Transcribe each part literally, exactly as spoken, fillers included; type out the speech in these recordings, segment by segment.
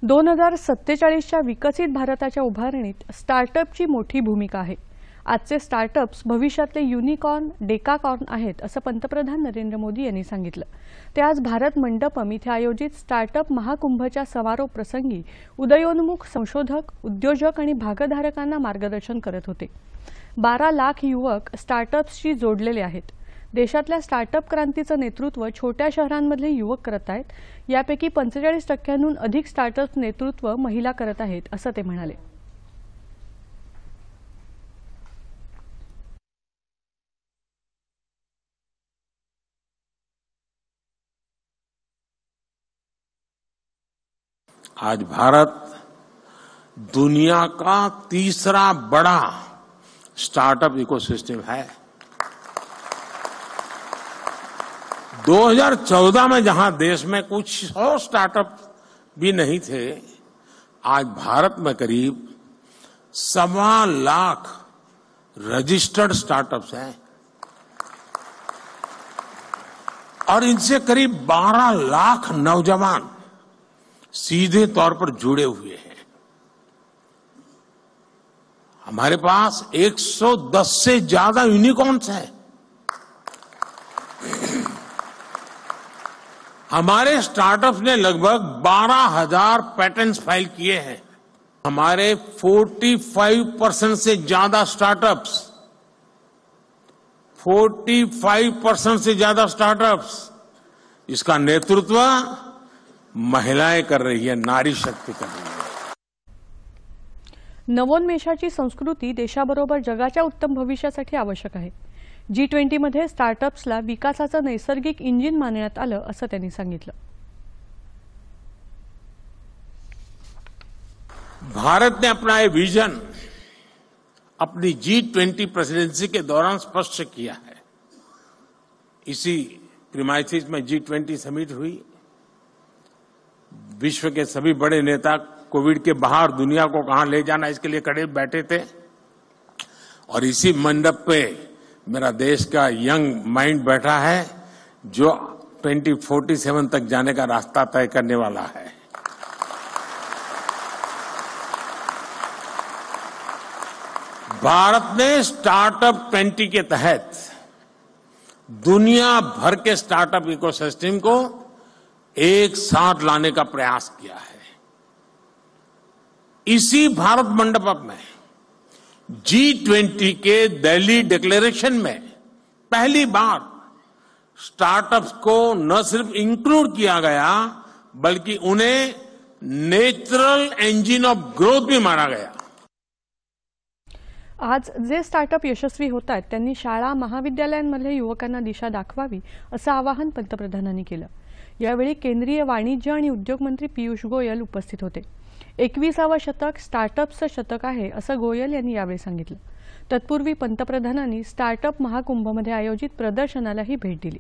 दोन हजार सत्तेचाळीसच्या विकसित भारताच्या उभारणीत स्टार्टअपची मोठी भूमिका आहे। आजचे स्टार्टअप्स भविष्यातले युनिकॉर्न, डेकाकॉर्न आहेत असं पंतप्रधान नरेंद्र मोदी यांनी सांगितलं। ते आज भारत मंडपम इथे आयोजित स्टार्टअप महाकुंभच्या समारोप प्रसंगी उदयोन्मुख संशोधक, उद्योजक आणि भागधारकांना मार्गदर्शन करत होते। बारा लाख युवक स्टार्टअप्सशी जोडलेले आहेत। देशातल्या स्टार्टअप क्रांतीचं नेतृत्व छोट्या शहरांमधले युवक करत आहेत। यापैकी पंचेचाळीस टक्क्यांहून अधिक स्टार्टअप नेतृत्व महिला करत आहेत असं ते म्हणाले। आज भारत दुनिया का तीसरा बड़ा स्टार्टअप इकोसिस्टम है। दो हज़ार चौदह में जहां देश में कुछ सौ स्टार्टअप भी नहीं थे, आज भारत में करीब सवा लाख रजिस्टर्ड स्टार्टअप्स हैं और इनसे करीब बारह लाख नौजवान सीधे तौर पर जुड़े हुए हैं। हमारे पास एक सौ दस से ज्यादा यूनिकॉर्न्स हैं। हमारे स्टार्टअप्स ने लगभग बारह हज़ार पैटेंट्स फाइल किए हैं। हमारे पैंतालीस परसेंट से ज्यादा स्टार्टअप्स पैंतालीस परसेंट से ज्यादा स्टार्टअप्स इसका नेतृत्व महिलाएं कर रही है, नारी शक्ति कर रही है। नवोन्मेषाची संस्कृती देशाबरोबर जगाच्या उत्तम भविष्यासाठी आवश्यक आहे। जी ट्वेंटी मध्ये स्टार्टअप्सला विकासाचं नैसर्गिक इंजिन मानण्यात आलं असं त्यांनी सांगितलं। भारत ने अपना ये विजन अपनी जी ट्वेंटी प्रेसिडेंसी के दौरान स्पष्ट किया है। इसी प्रीमाइसिस में जी ट्वेंटी समिट हुई। विश्व के सभी बड़े नेता कोविड के बाहर दुनिया को कहां ले जाना इसके लिए खड़े बैठे थे और इसी मंडप पे मेरा देश का यंग माइंड बैठा है जो ट्वेंटी फोर्टी सेवन तक जाने का रास्ता तय करने वाला है। भारत ने स्टार्टअप ट्वेंटी के तहत दुनिया भर के स्टार्टअप इकोसिस्टम को एक साथ लाने का प्रयास किया है। इसी भारत मंडपम में जी ट्वेंटी के दिल्ली डिक्लेरेशन में पहली बार स्टार्टअप्स को न सिर्फ इंक्लूड किया गया बल्कि उन्हें नेचुरल इंजिन ऑफ ग्रोथ भी माना गया। आज जे स्टार्टअप यशस्वी होत आहेत त्यांनी शाळा महाविद्यालयांमधल्या युवकांना दिशा दाखवावी असं आवाहन पंतप्रधानांनी केलं। यावेळी केंद्रीय वाणिज्य आणि उद्योग मंत्री पीयूष गोयल उपस्थित होते। एकविसावं शतक स्टार्टअपचं शतक आहे असं गोयल यांनी यावेळी सांगितलं। तत्पूर्वी पंतप्रधानांनी स्टार्टअप महाकुंभमध्ये आयोजित प्रदर्शनालाही भेट दिली।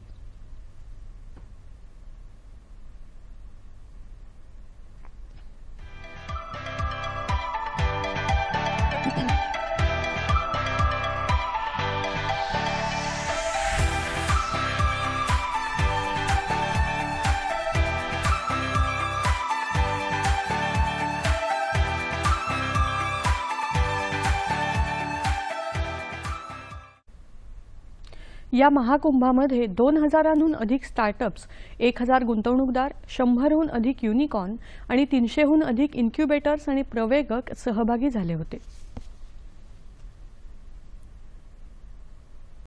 या महाकुंभामध्ये दोन हजारांहून अधिक स्टार्टअप्स, एक हजार गुंतवणूकदार, शंभरहून अधिक युनिकॉर्न आणि तीनशेहून अधिक इन्क्युबेटर्स आणि प्रवेगक सहभागी झाले होते।